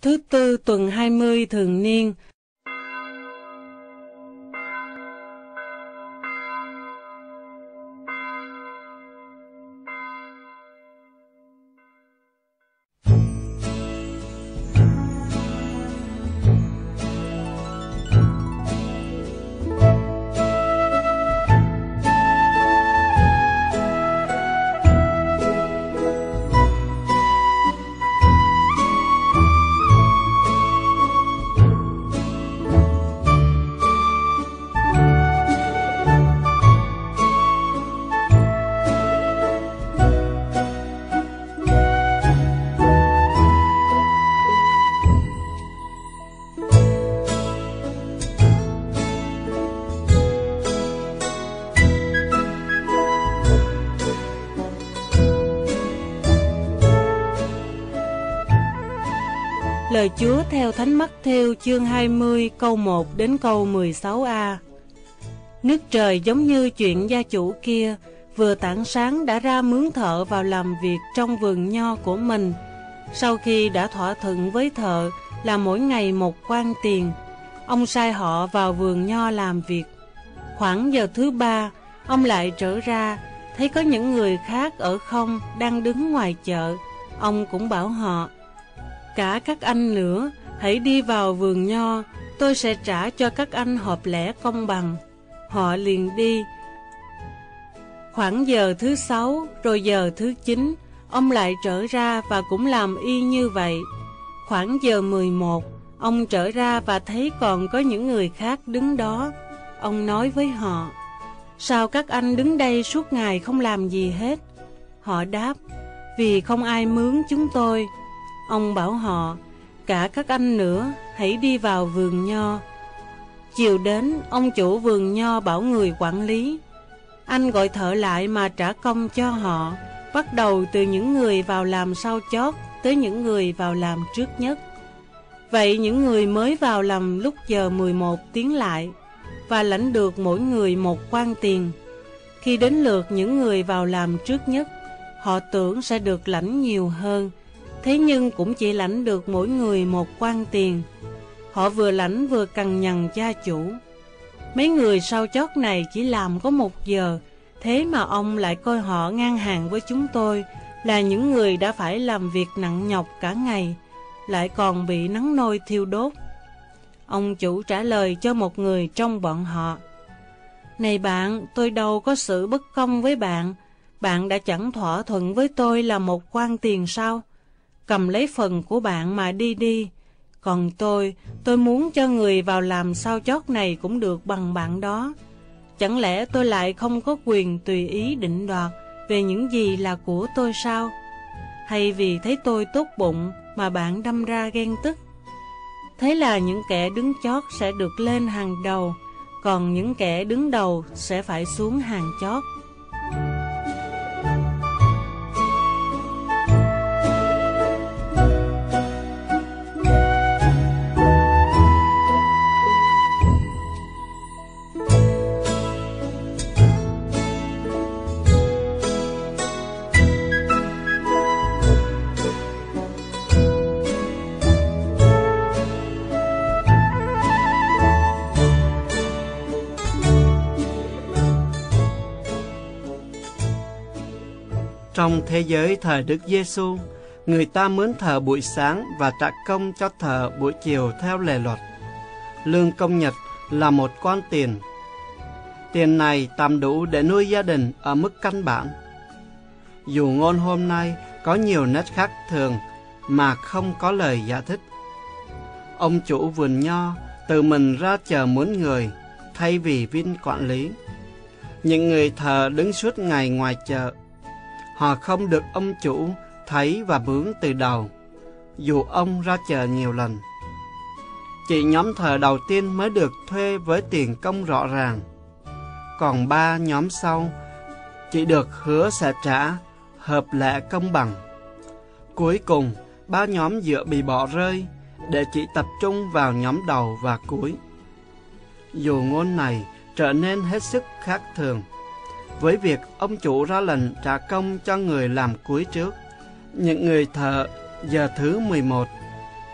thứ tư tuần 20 thường niên. Lời Chúa theo Thánh Mắc-thêu chương 20 câu 1 đến câu 16a. Nước trời giống như chuyện gia chủ kia, vừa tảng sáng đã ra mướn thợ vào làm việc trong vườn nho của mình. Sau khi đã thỏa thuận với thợ là mỗi ngày một quan tiền, ông sai họ vào vườn nho làm việc. Khoảng giờ thứ ba, ông lại trở ra, thấy có những người khác ở không đang đứng ngoài chợ. Ông cũng bảo họ: cả các anh nữa, hãy đi vào vườn nho, tôi sẽ trả cho các anh hợp lẽ công bằng. Họ liền đi. Khoảng giờ thứ 6, rồi giờ thứ 9, ông lại trở ra và cũng làm y như vậy. Khoảng giờ 11, ông trở ra và thấy còn có những người khác đứng đó. Ông nói với họ: sao các anh đứng đây suốt ngày không làm gì hết? Họ đáp: vì không ai mướn chúng tôi. Ông bảo họ: cả các anh nữa, hãy đi vào vườn nho. Chiều đến, ông chủ vườn nho bảo người quản lý: anh gọi thợ lại mà trả công cho họ, bắt đầu từ những người vào làm sau chót tới những người vào làm trước nhất. Vậy những người mới vào làm lúc giờ 11 tiến lại và lãnh được mỗi người một quan tiền. Khi đến lượt những người vào làm trước nhất, họ tưởng sẽ được lãnh nhiều hơn, thế nhưng cũng chỉ lãnh được mỗi người một quan tiền. Họ vừa lãnh vừa cằn nhằn gia chủ: mấy người sau chót này chỉ làm có 1 giờ, thế mà ông lại coi họ ngang hàng với chúng tôi, là những người đã phải làm việc nặng nhọc cả ngày, lại còn bị nắng nôi thiêu đốt. Ông chủ trả lời cho một người trong bọn họ: này bạn, tôi đâu có sự bất công với bạn. Bạn đã chẳng thỏa thuận với tôi là một quan tiền sao? Cầm lấy phần của bạn mà đi đi. Còn tôi muốn cho người vào làm sau chót này cũng được bằng bạn đó. Chẳng lẽ tôi lại không có quyền tùy ý định đoạt về những gì là của tôi sao? Hay vì thấy tôi tốt bụng mà bạn đâm ra ghen tức? Thế là những kẻ đứng chót sẽ được lên hàng đầu, còn những kẻ đứng đầu sẽ phải xuống hàng chót. Trong thế giới thời Đức Giêsu, người ta mướn thợ buổi sáng và trả công cho thợ buổi chiều theo lề luật. Lương công nhật là 1 quan tiền. Tiền này tạm đủ để nuôi gia đình ở mức căn bản. Dù ngôn hôm nay có nhiều nét khác thường mà không có lời giải thích. Ông chủ vườn nho tự mình ra chờ mướn người thay vì viên quản lý. Những người thợ đứng suốt ngày ngoài chợ, họ không được ông chủ thấy và mướn từ đầu, dù ông ra chợ nhiều lần. Chỉ nhóm thợ đầu tiên mới được thuê với tiền công rõ ràng, còn 3 nhóm sau chỉ được hứa sẽ trả hợp lẽ công bằng. Cuối cùng, 3 nhóm giữa bị bỏ rơi để chỉ tập trung vào nhóm đầu và cuối. Dù ngôn này trở nên hết sức khác thường, với việc ông chủ ra lệnh trả công cho người làm cuối trước, những người thợ giờ thứ 11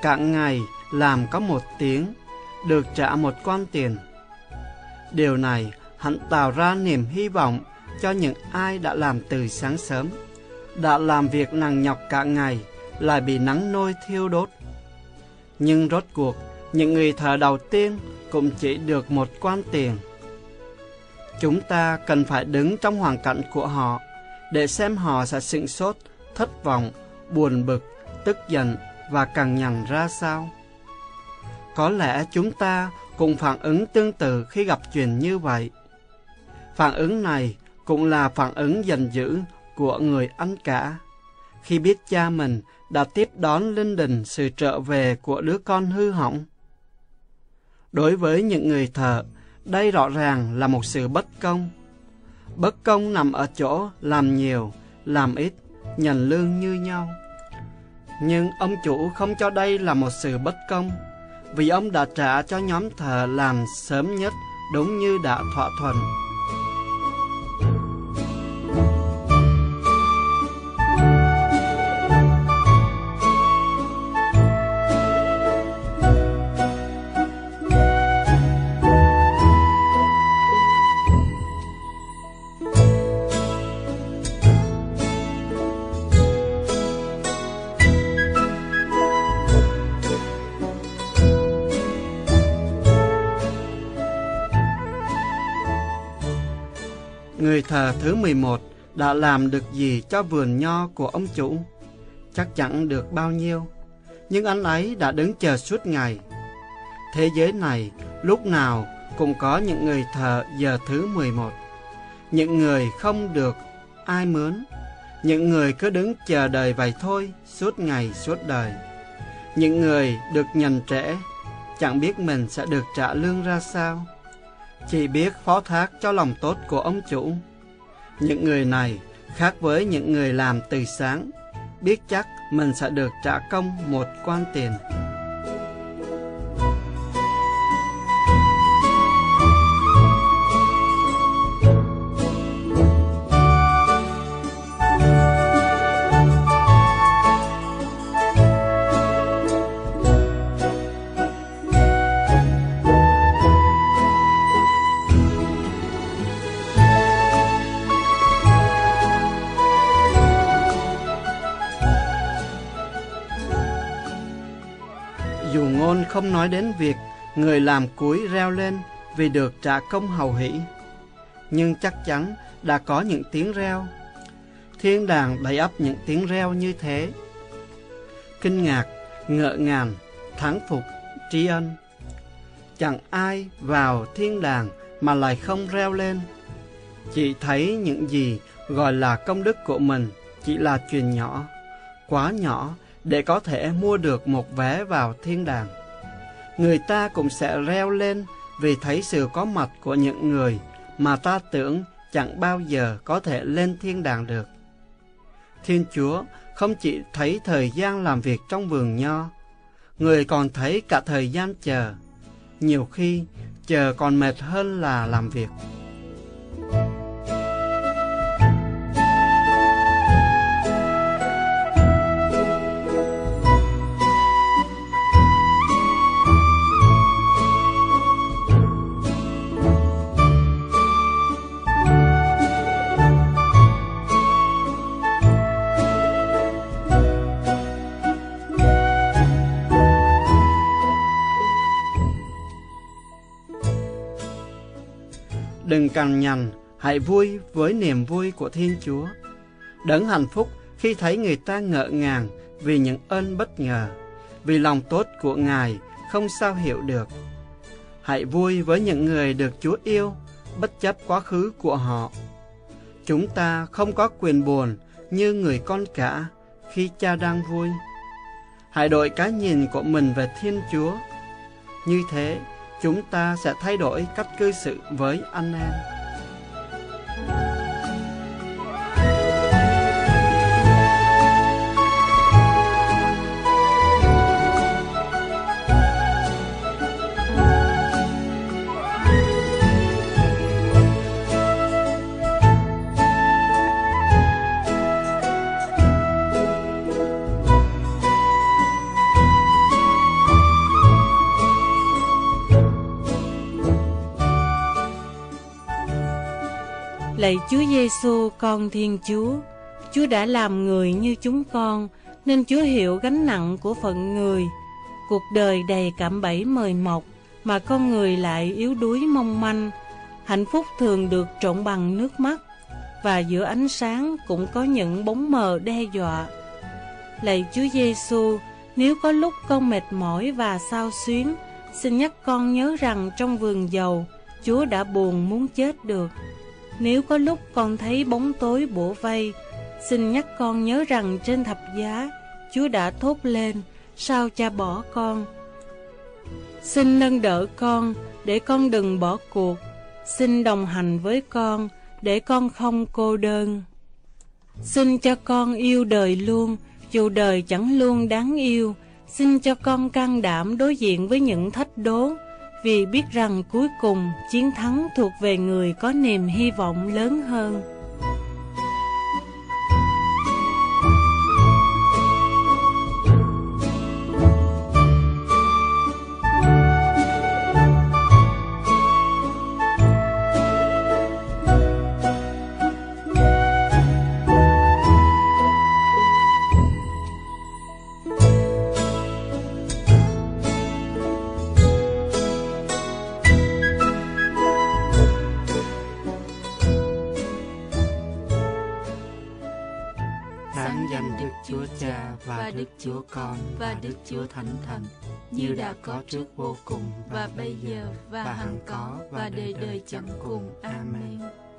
cả ngày làm có 1 tiếng, được trả 1 quan tiền. Điều này hẳn tạo ra niềm hy vọng cho những ai đã làm từ sáng sớm, đã làm việc nặng nhọc cả ngày, lại bị nắng nôi thiêu đốt. Nhưng rốt cuộc, những người thợ đầu tiên cũng chỉ được 1 quan tiền. Chúng ta cần phải đứng trong hoàn cảnh của họ để xem họ sẽ sửng sốt, thất vọng, buồn bực, tức giận và cằn nhằn ra sao. Có lẽ chúng ta cũng phản ứng tương tự khi gặp chuyện như vậy. Phản ứng này cũng là phản ứng giận dữ của người anh cả khi biết cha mình đã tiếp đón linh đình sự trở về của đứa con hư hỏng. Đối với những người thợ, đây rõ ràng là một sự bất công. Bất công nằm ở chỗ làm nhiều, làm ít, nhận lương như nhau. Nhưng ông chủ không cho đây là một sự bất công, vì ông đã trả cho nhóm thợ làm sớm nhất đúng như đã thỏa thuận. Người thợ thứ 11 đã làm được gì cho vườn nho của ông chủ? Chắc chẳng được bao nhiêu, nhưng anh ấy đã đứng chờ suốt ngày. Thế giới này lúc nào cũng có những người thợ giờ thứ 11. Những người không được ai mướn, những người cứ đứng chờ đợi vậy thôi suốt ngày suốt đời. Những người được nhận trễ, chẳng biết mình sẽ được trả lương ra sao, chỉ biết phó thác cho lòng tốt của ông chủ. Những người này khác với những người làm từ sáng, biết chắc mình sẽ được trả công 1 quan tiền. Dù ngôn không nói đến việc người làm cúi reo lên vì được trả công hầu hỷ, nhưng chắc chắn đã có những tiếng reo. Thiên đàng đầy ắp những tiếng reo như thế. Kinh ngạc, ngỡ ngàng, thán phục, tri ân. Chẳng ai vào thiên đàng mà lại không reo lên. Chỉ thấy những gì gọi là công đức của mình chỉ là chuyện nhỏ, quá nhỏ để có thể mua được một vé vào thiên đàng. Người ta cũng sẽ reo lên vì thấy sự có mặt của những người mà ta tưởng chẳng bao giờ có thể lên thiên đàng được. Thiên Chúa không chỉ thấy thời gian làm việc trong vườn nho, người còn thấy cả thời gian chờ. Nhiều khi chờ còn mệt hơn là làm việc. Đừng cằn nhằn, hãy vui với niềm vui của Thiên Chúa. Đấng hạnh phúc khi thấy người ta ngỡ ngàng vì những ơn bất ngờ, vì lòng tốt của Ngài không sao hiểu được. Hãy vui với những người được Chúa yêu, bất chấp quá khứ của họ. Chúng ta không có quyền buồn như người con cả khi cha đang vui. Hãy đổi cái nhìn của mình về Thiên Chúa. Như thế, chúng ta sẽ thay đổi cách cư xử với anh em. Lạy Chúa Giêsu, con Thiên Chúa, Chúa đã làm người như chúng con, nên Chúa hiểu gánh nặng của phận người. Cuộc đời đầy cạm bẫy mời mọc, mà con người lại yếu đuối mong manh. Hạnh phúc thường được trộn bằng nước mắt, và giữa ánh sáng cũng có những bóng mờ đe dọa. Lạy Chúa Giêsu, nếu có lúc con mệt mỏi và xao xuyến, xin nhắc con nhớ rằng trong vườn dầu, Chúa đã buồn muốn chết được. Nếu có lúc con thấy bóng tối bủa vây, xin nhắc con nhớ rằng trên thập giá, Chúa đã thốt lên, sao Cha bỏ con. Xin nâng đỡ con, để con đừng bỏ cuộc. Xin đồng hành với con, để con không cô đơn. Xin cho con yêu đời luôn, dù đời chẳng luôn đáng yêu. Xin cho con can đảm đối diện với những thách đố, vì biết rằng cuối cùng chiến thắng thuộc về người có niềm hy vọng lớn hơn. Danh Đức Chúa Cha và Đức Chúa Con và Đức Chúa Thánh Thần, như đã có trước vô cùng và bây giờ và hằng có và đời đời chẳng cùng. Amen.